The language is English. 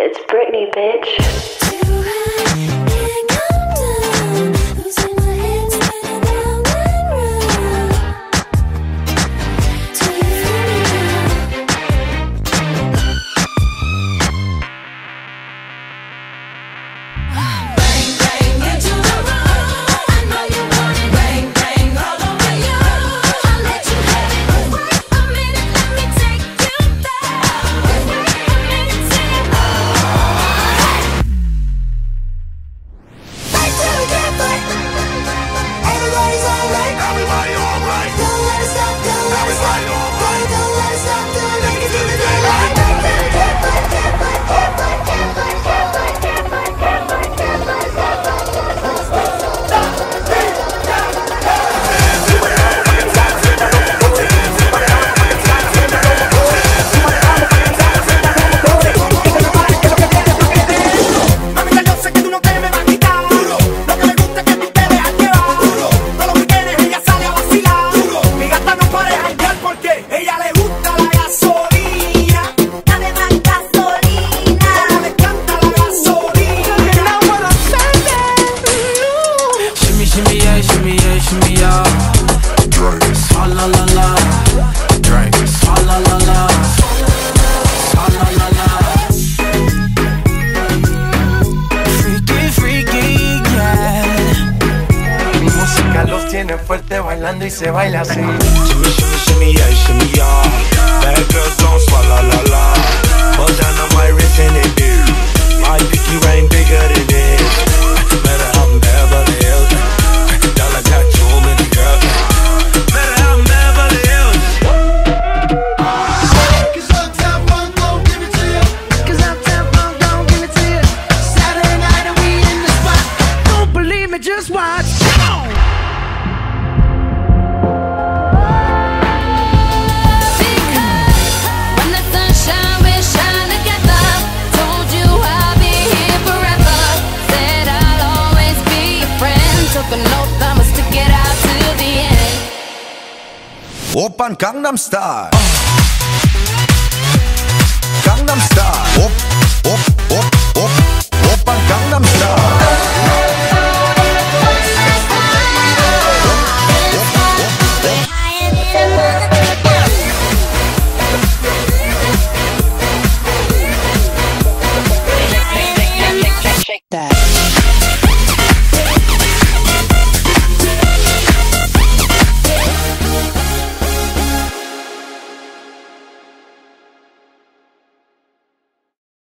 It's Britney, bitch. Fuerte bailando y se baila así. Shimmy, shimmy, shimmy, yeah, shimmy, yeah. Bad girls don't swallow, la, la. Hold down on my wrist and it do. My dicky rain bigger than this. Better have Beverly Hills. Dollar got too many girls. Better have Beverly Hills. Cause Uptown Funk gon' give it to you. Cause Uptown Funk gon' give it to you. Saturday night and we in the spot. Don't believe me, just watch. Oppan Gangnam Style. Gangnam Style.